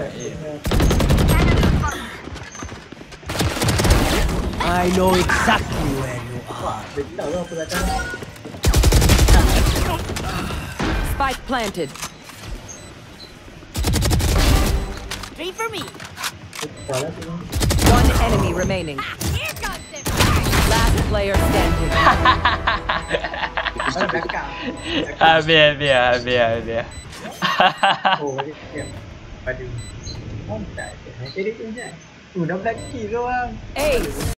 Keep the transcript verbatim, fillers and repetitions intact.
I know exactly where you are. Spike planted. Three for me. One enemy remaining. Here comes the last player standing. À bìa bìa bìa bìa. Ồ, cái ba đường không chạy, cái đấy cũng vậy. Ừ, nó đánh gì luôn. Ace.